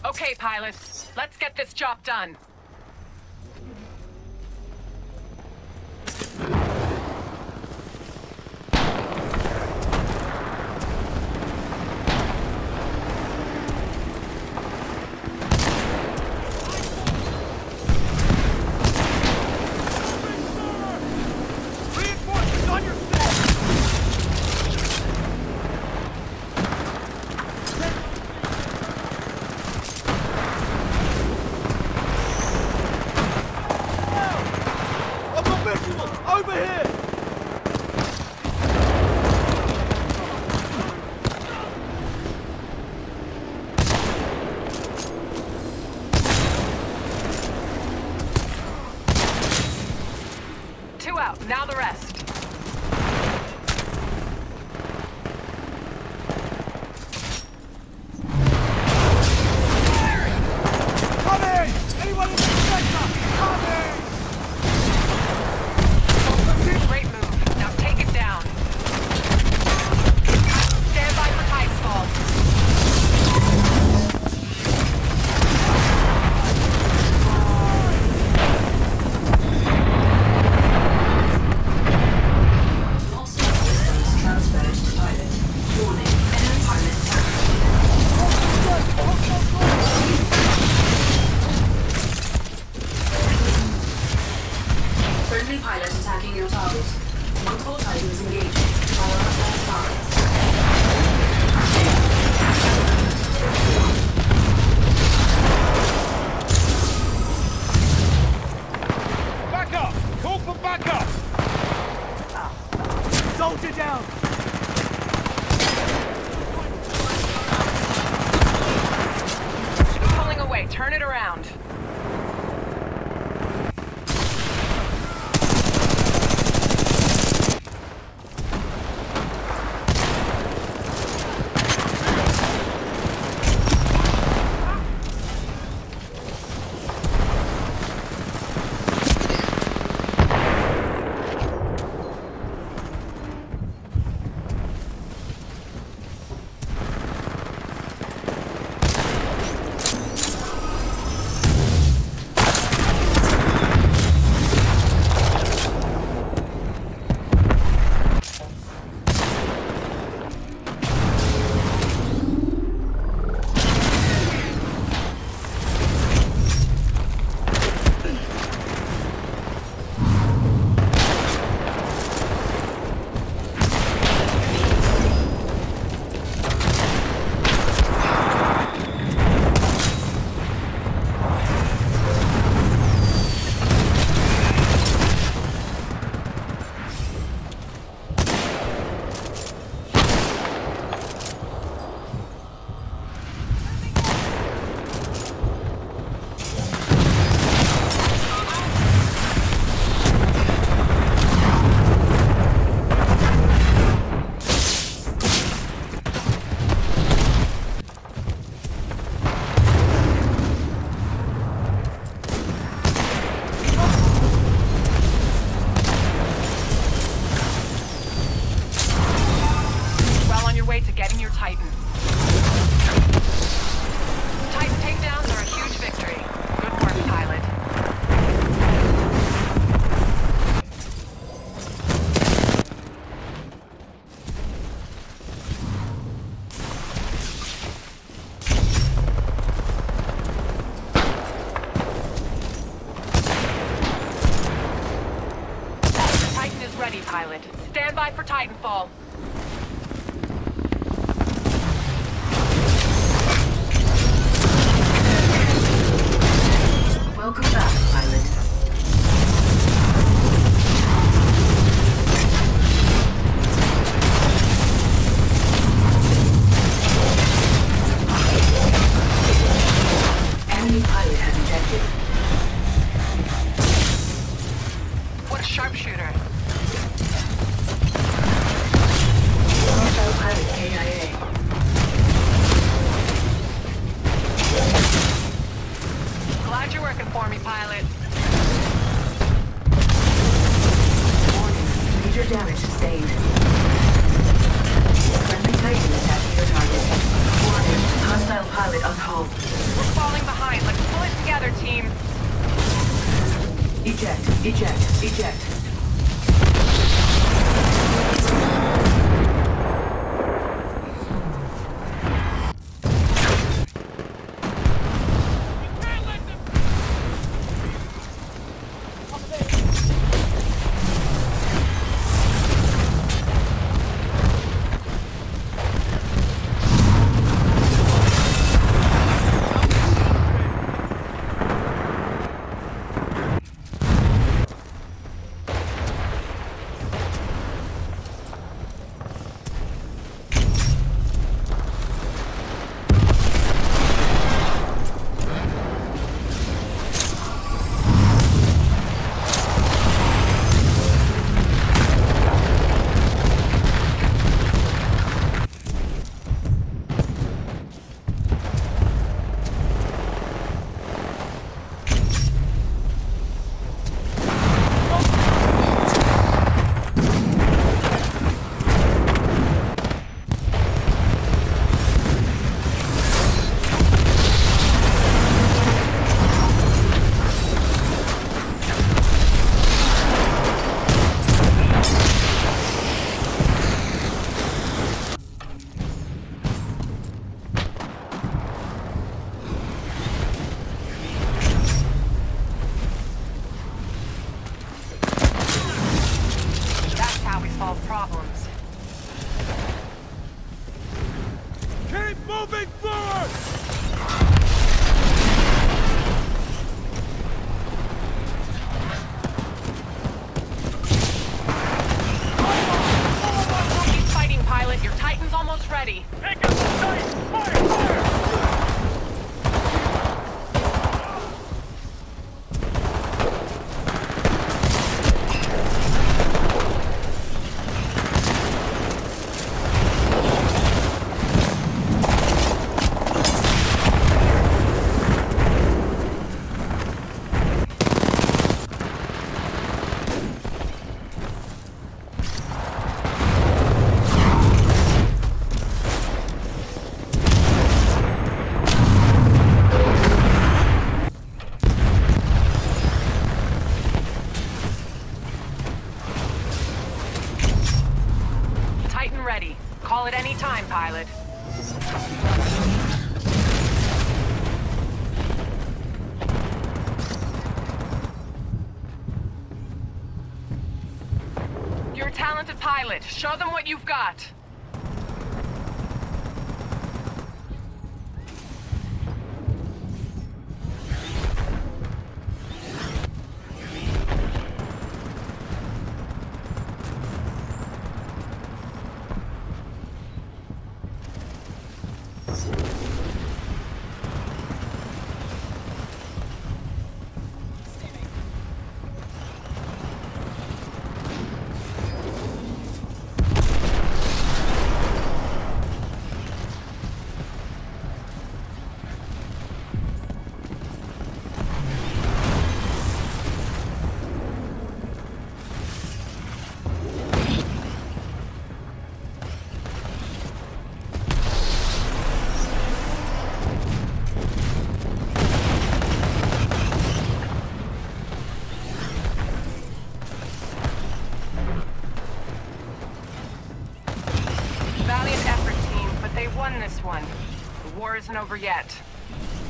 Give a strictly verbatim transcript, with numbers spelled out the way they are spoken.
Okay, pilots, let's get this job done. Over here! Two out, now the rest. Coming! Anyone in the sector? Coming! Great move. Now take it down. Stand by for Titanfall. Transferred to pilot. Warning, enemy pilot Friendly pilot attacking your target. Multiple Titans engaging. Prioritize targets. Back up! Call for backup! Soldier down! Pulling away, turn it around. To getting your Titan. Titan takedowns are a huge victory. Good work, pilot. The Titan is ready, pilot. Stand by for Titanfall. Welcome back, pilot. Enemy pilot has ejected. What a sharpshooter. Moving forward! Keep fighting, pilot. Your Titan's almost ready. Take out the sight! Fire! Fire! Titan ready. Call it any time, pilot. You're a talented pilot. Show them what you've got. Valiant effort, team, but they won this one. The war isn't over yet.